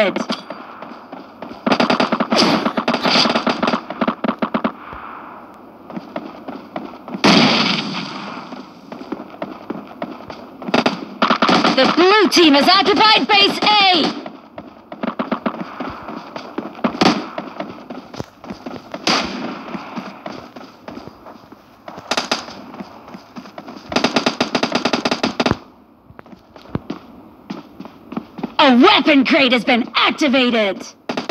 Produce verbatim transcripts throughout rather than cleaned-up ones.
The blue team has occupied base A! A weapon crate has been activated!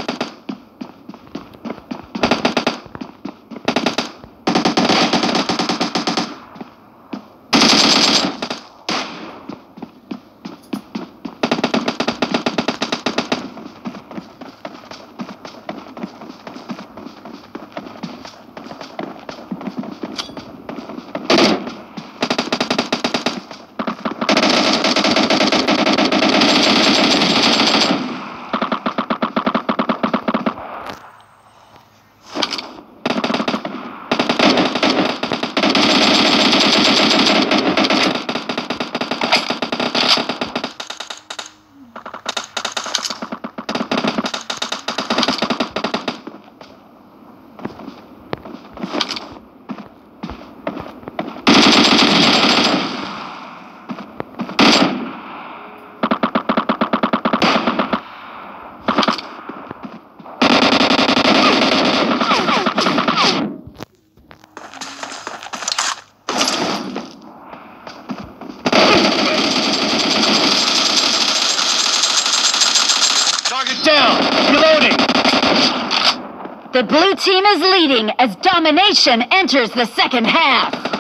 Down! Reloading! The blue team is leading as domination enters the second half.